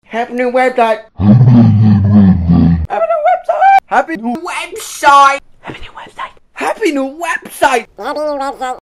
Happy new website. Happy new website. Happy new website. Happy new website. Happy new website. Happy new website.